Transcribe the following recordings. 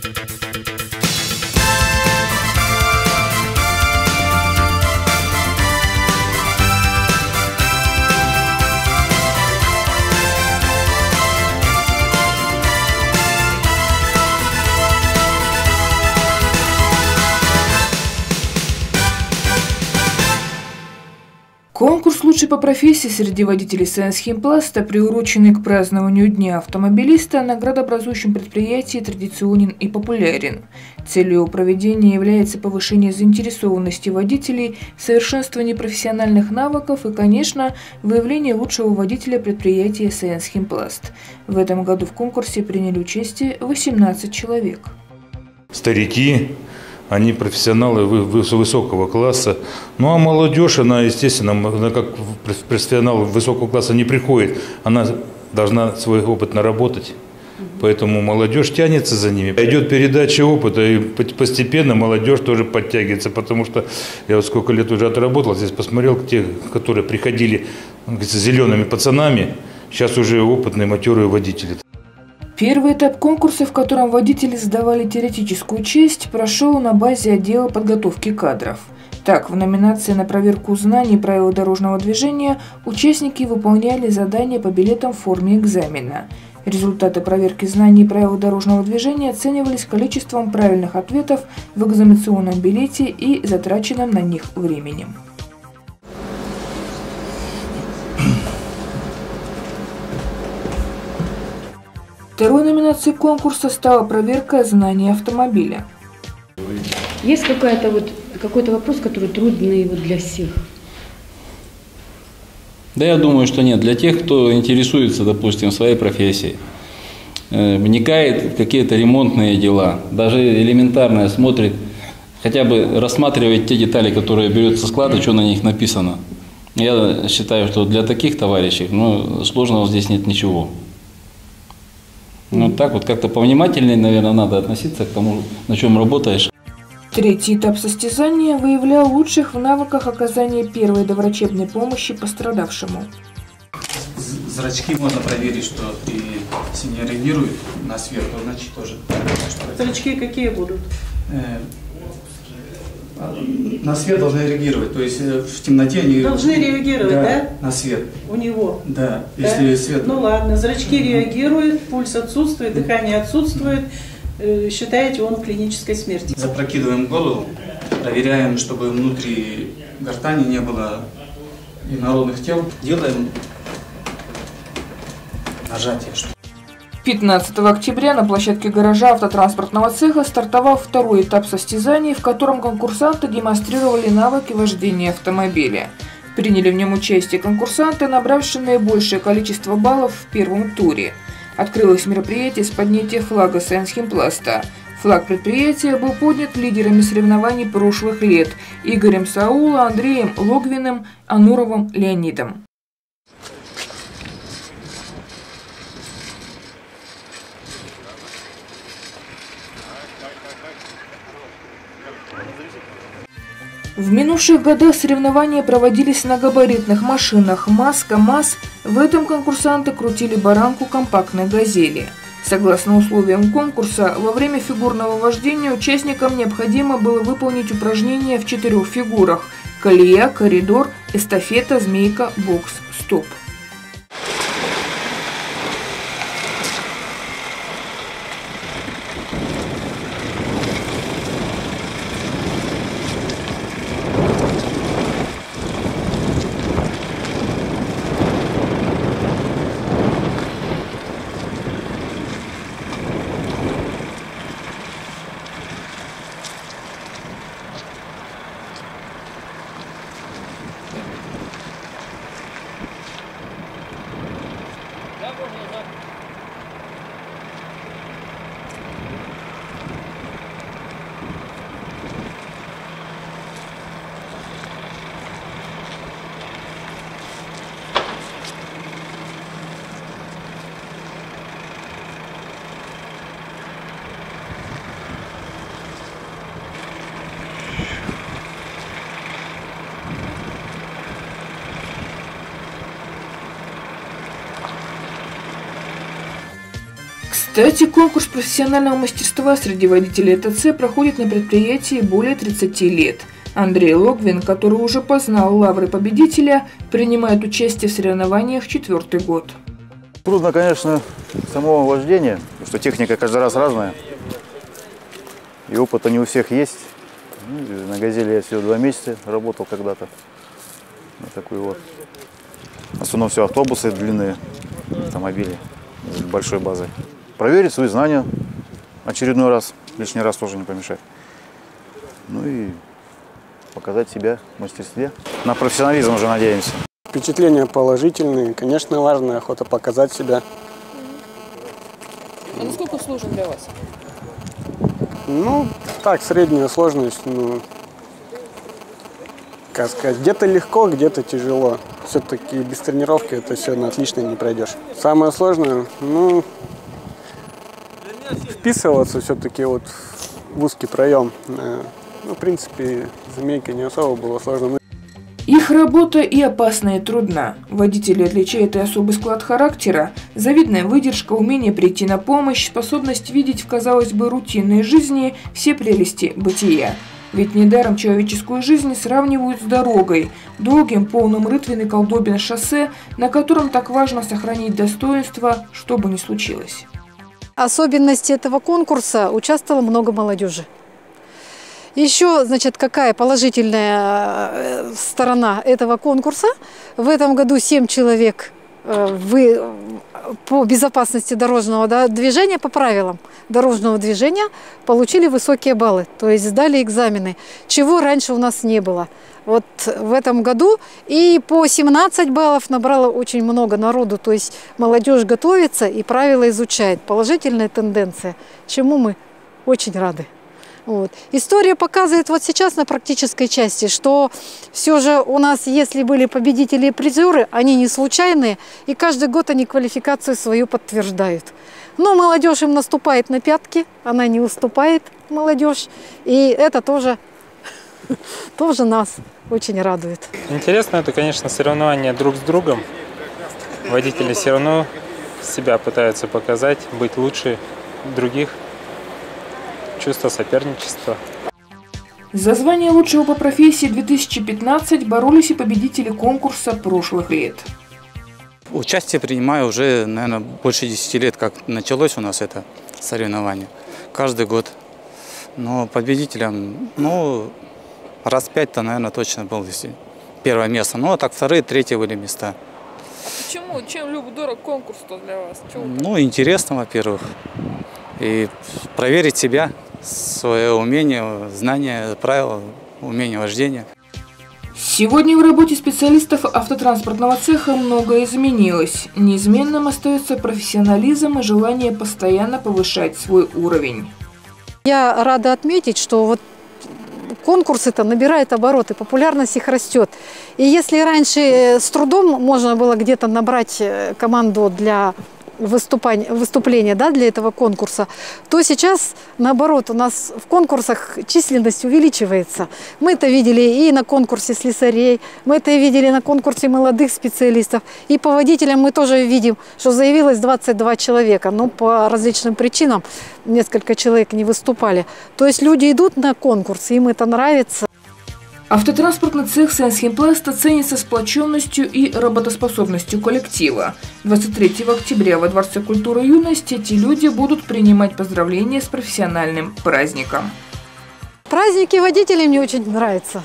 Конкурс «Лучший по профессии» среди водителей Саянс-Химпласта, приуроченный к празднованию Дня автомобилиста, на градообразующем предприятии традиционен и популярен. Целью его проведения является повышение заинтересованности водителей, совершенствование профессиональных навыков и, конечно, выявление лучшего водителя предприятия Саянс-Химпласт. В этом году в конкурсе приняли участие 18 человек. Старики. Они профессионалы высокого класса. Ну а молодежь, она, естественно, она как профессионал высокого класса не приходит. Она должна свой опыт наработать. Поэтому молодежь тянется за ними. Идет передача опыта, и постепенно молодежь тоже подтягивается. Потому что я вот сколько лет уже отработал, здесь посмотрел, те, которые приходили с зелеными пацанами, сейчас уже опытные, матерые водители. Первый этап конкурса, в котором водители сдавали теоретическую часть, прошел на базе отдела подготовки кадров. Так, в номинации на проверку знаний правил дорожного движения участники выполняли задания по билетам в форме экзамена. Результаты проверки знаний правил дорожного движения оценивались количеством правильных ответов в экзаменационном билете и затраченным на них временем. Второй номинацией конкурса стала проверка знаний автомобиля. Есть какой-то вопрос, который трудный для всех? Да, я думаю, что нет. Для тех, кто интересуется, допустим, своей профессией, вникает в какие-то ремонтные дела, даже элементарно смотрит, хотя бы рассматривает те детали, которые берет со склада, что на них написано. Я считаю, что для таких товарищей сложного здесь нет ничего. Так вот как-то повнимательнее, наверное, надо относиться к тому, на чем работаешь. Третий этап состязания выявлял лучших в навыках оказания первой доврачебной помощи пострадавшему. Зрачки можно проверить, что если не реагирует на свет, то значит тоже. Зрачки какие будут? На свет должны реагировать, то есть в темноте они должны реагировать, да? На свет. У него? Да, да? Если свет. Ну ладно, зрачки реагируют, пульс отсутствует, дыхание отсутствует. Считаете, он в клинической смерти? Запрокидываем голову, проверяем, чтобы внутри гортани не было инородных тел. Делаем нажатие. 15 октября на площадке гаража автотранспортного цеха стартовал второй этап состязаний, в котором конкурсанты демонстрировали навыки вождения автомобиля. Приняли в нем участие конкурсанты, набравшие наибольшее количество баллов в первом туре. Открылось мероприятие с поднятия флага Саянс-Химпласта. Флаг предприятия был поднят лидерами соревнований прошлых лет – Игорем Саула, Андреем Логвиным, Ануровым Леонидом. В минувших годах соревнования проводились на габаритных машинах МАЗ, КАМАЗ. В этом конкурсанты крутили баранку компактной «Газели». Согласно условиям конкурса, во время фигурного вождения участникам необходимо было выполнить упражнения в 4 фигурах – колея, коридор, эстафета, змейка, бокс, стоп. Кстати, конкурс профессионального мастерства среди водителей ТЦ проходит на предприятии более 30 лет. Андрей Логвин, который уже познал лавры победителя, принимает участие в соревнованиях 4-й год. Трудно, конечно, самого вождения, потому что техника каждый раз разная. И опыта не у всех есть. На «Газели» я всего 2 месяца работал когда-то. На такой вот. В основном все автобусы длинные, автомобили с большой базой. Проверить свои знания очередной раз, лишний раз тоже не помешает. Ну и показать себя в мастерстве. На профессионализм уже надеемся. Впечатления положительные, конечно, важно, охота показать себя. А насколько сложен для вас? Ну, так, средняя сложность, ну, как сказать, где-то легко, где-то тяжело. Все-таки без тренировки это все на отлично не пройдешь. Самое сложное, ну, вписываться все-таки вот в узкий проем. Ну, в принципе, змейкой не особо было сложно. Их работа и опасна, и трудна. Водители отличает и особый склад характера, завидная выдержка, умение прийти на помощь, способность видеть в, казалось бы, рутинной жизни все прелести бытия. Ведь недаром человеческую жизнь сравнивают с дорогой, долгим, полным рытвин и колдобин шоссе, на котором так важно сохранить достоинство, что бы ни случилось. Особенности этого конкурса — участвовало много молодежи. Еще, значит, какая положительная сторона этого конкурса? В этом году 7 человек по безопасности дорожного движения, по правилам дорожного движения, получили высокие баллы, то есть сдали экзамены, чего раньше у нас не было. Вот в этом году и по 17 баллов набрало очень много народу, то есть молодежь готовится и правила изучает. Положительная тенденция, чему мы очень рады. Вот. История показывает вот сейчас на практической части, что все же у нас, если были победители и призеры, они не случайные, и каждый год они квалификацию свою подтверждают. Но молодежь им наступает на пятки, она не уступает, молодежь, и это тоже нас очень радует. Интересно это, конечно, соревнования друг с другом. Водители все равно себя пытаются показать, быть лучше других. Чувство соперничества. За звание лучшего по профессии 2015 боролись и победители конкурса прошлых лет. Участие принимаю уже, наверное, больше 10 лет, как началось у нас это соревнование. Каждый год. Но победителем, ну, раз 5-то, наверное, точно был первое место. Ну, а так 2-е, 3-е были места. Почему? Чем дорог конкурс-то для вас? Ну, интересно, во-первых. И проверить себя, свое умение, знание, правила, умение вождения. Сегодня в работе специалистов автотранспортного цеха многое изменилось. Неизменным остается профессионализм и желание постоянно повышать свой уровень. Я рада отметить, что вот конкурсы-то набирают обороты, популярность их растет. И если раньше с трудом можно было где-то набрать команду для выступления, для этого конкурса, то сейчас, наоборот, у нас в конкурсах численность увеличивается. Мы это видели и на конкурсе слесарей, мы это видели на конкурсе молодых специалистов. И по водителям мы тоже видим, что заявилось 22 человека, но по различным причинам несколько человек не выступали. То есть люди идут на конкурс, им это нравится. Автотранспортный цех Сенсхимпласта ценится сплоченностью и работоспособностью коллектива. 23 октября во Дворце культуры и юности эти люди будут принимать поздравления с профессиональным праздником. Праздники водителей мне очень нравятся.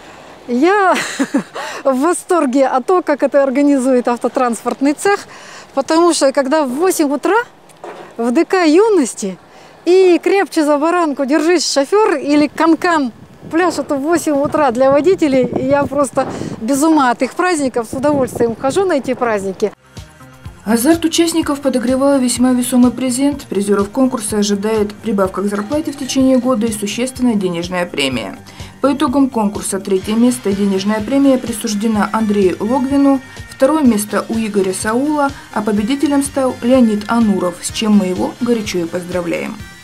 Я в восторге от того, как это организует автотранспортный цех, потому что когда в 8 утра в ДК юности и крепче за баранку держись, шофер или канкан пляшут в 8 утра для водителей, и я просто без ума от их праздников, с удовольствием хожу на эти праздники. Азарт участников подогревал весьма весомый презент. Призеров конкурса ожидает прибавка к зарплате в течение года и существенная денежная премия. По итогам конкурса 3-е место и денежная премия присуждена Андрею Логвину, 2-е место у Игоря Саула, а победителем стал Леонид Ануров, с чем мы его горячо и поздравляем.